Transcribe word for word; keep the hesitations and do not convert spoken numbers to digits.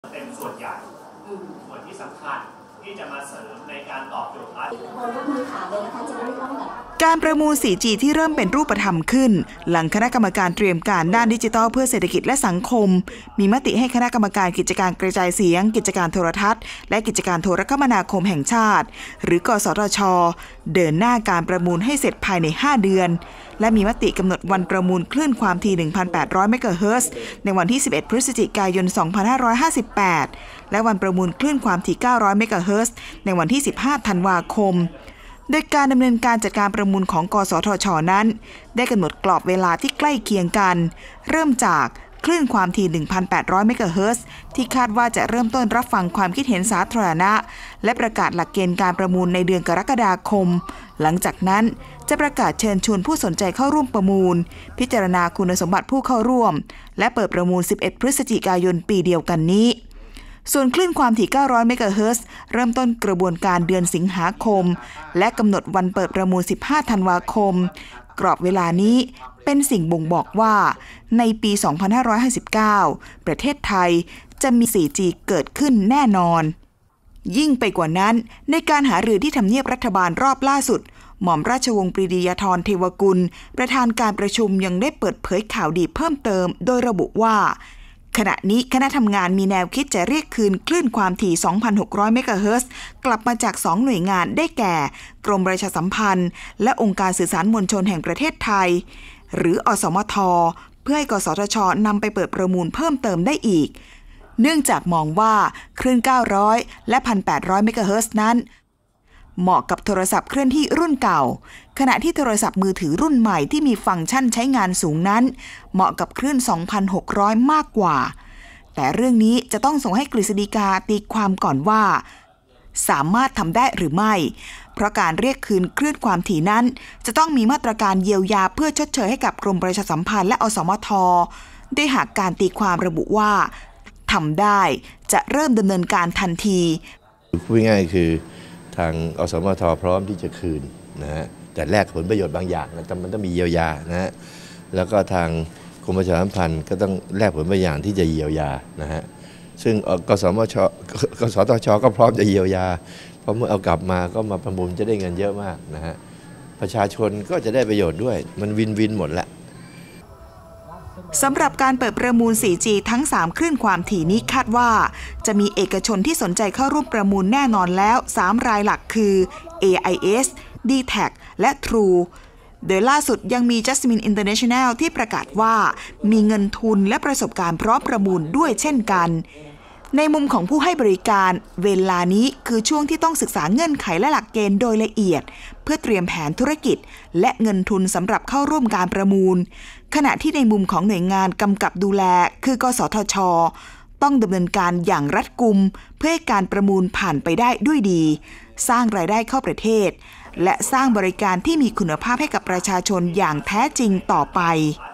เป็นส่วนใหญ่ส่วนที่สำคัญที่จะมาเสริมในการตอบโจทย์การประมูล โฟร์จี ที่เริ่มเป็นรูปธรรมขึ้นหลังคณะกรรมการเตรียมการด้านดิจิทัลเพื่อเศรษฐกิจและสังคมมีมติให้คณะกรรมการกิจการกระจายเสียงกิจการโทรทัศน์และกิจการโทรคมนาคมแห่งชาติหรือกสทช.เดินหน้าการประมูลให้เสร็จภายในห้าเดือนและมีมติกำหนดวันประมูลคลื่นความถี่ หนึ่งพันแปดร้อย เมกะเฮิรตซ์ในวันที่สิบเอ็ดพฤศจิกายน สองพันห้าร้อยห้าสิบแปดและวันประมูลคลื่นความถี่ เก้าร้อย เมกะเฮิรตซ์ในวันที่สิบห้าธันวาคมโดยการดำเนินการจัดการประมูลของกสทช.นั้นได้กำหนดกรอบเวลาที่ใกล้เคียงกันเริ่มจากคลื่นความถี่ หนึ่งพันแปดร้อย เมกะเฮิรตซ์ที่คาดว่าจะเริ่มต้นรับฟังความคิดเห็นสาธารณะและประกาศหลักเกณฑ์การประมูลในเดือนกรกฎาคมหลังจากนั้นจะประกาศเชิญชวนผู้สนใจเข้าร่วมประมูลพิจารณาคุณสมบัติผู้เข้าร่วมและเปิดประมูลสิบเอ็ดพฤศจิกายนปีเดียวกันนี้ส่วนคลื่นความถี่ เก้าร้อย เมกะเฮิรตซ์เริ่มต้นกระบวนการเดือนสิงหาคมและกำหนดวันเปิดประมูลสิบห้าธันวาคมกรอบเวลานี้เป็นสิ่งบ่งบอกว่าในปี สองพันห้าร้อยห้าสิบเก้า ประเทศไทยจะมี โฟร์จี เกิดขึ้นแน่นอนยิ่งไปกว่านั้นในการหารือที่ทำเนียบรัฐบาลรอบล่าสุดหม่อมราชวงศ์ปรีดียธรเทวกุลประธานการประชุมยังได้เปิดเผยข่าวดีเพิ่มเติมโดยระบุว่าขณะนี้คณะทำงานมีแนวคิดจะเรียกคืนคลื่นความถี่ สองพันหกร้อย เมกะเฮิรตซ์กลับมาจากสองหน่วยงานได้แก่กรมประชาสัมพันธ์และองค์การสื่อสารมวลชนแห่งประเทศไทยหรืออสมทเพื่อให้กสทช.นำไปเปิดประมูลเพิ่มเติมได้อีกเนื่องจากมองว่าคลื่นเก้าร้อยและ หนึ่งพันแปดร้อย เมกะเฮิรตซ์นั้นเหมาะกับโทรศัพท์เคลื่อนที่รุ่นเก่าขณะที่โทรศัพท์มือถือรุ่นใหม่ที่มีฟังก์ชันใช้งานสูงนั้นเหมาะกับคลื่น สองพันหกร้อย มากกว่าแต่เรื่องนี้จะต้องส่งให้กฤษฎีกาตีความก่อนว่าสามารถทำได้หรือไม่เพราะการเรียกคืนคลื่นความถี่นั้นจะต้องมีมาตรการเยียวยาเพื่อชดเชยให้กับกรมประชาสัมพันธ์และอสมทได้หากการตีความระบุว่าทำได้จะเริ่มดำเนินการทันทีพูดง่ายคือทางอสมทพร้อมที่จะคืนนะฮะแต่แลกผลประโยชน์บางอย่างนะมันต้องมีเยียวยานะฮะแล้วก็ทางกรมประชาสัมพันธ์ก็ต้องแลกผลบางอย่างที่จะเยียวยานะฮะซึ่งกสมชกสทชก็พร้อมจะเยียวยาเพราะเมื่อเอากลับมาก็มาประมูลจะได้เงินเยอะมากนะฮะประชาชนก็จะได้ประโยชน์ด้วยมันวินวินหมดละสำหรับการเปิดประมูล โฟร์จี ทั้งสามคลื่นความถี่นี้คาดว่าจะมีเอกชนที่สนใจเข้าร่วมประมูลแน่นอนแล้วสามรายหลักคือ เอ ไอ เอส ดี แท็ก และ True โดยล่าสุดยังมี Jasmine International ที่ประกาศว่ามีเงินทุนและประสบการณ์พร้อมประมูลด้วยเช่นกันในมุมของผู้ให้บริการเวลานี้คือช่วงที่ต้องศึกษาเงื่อนไขและหลักเกณฑ์โดยละเอียดเพื่อเตรียมแผนธุรกิจและเงินทุนสำหรับเข้าร่วมการประมูลขณะที่ในมุมของหน่วยงานกำกับดูแลคือกสทช.ต้องดำเนินการอย่างรัดกุมเพื่อให้การประมูลผ่านไปได้ด้วยดีสร้างรายได้เข้าประเทศและสร้างบริการที่มีคุณภาพให้กับประชาชนอย่างแท้จริงต่อไป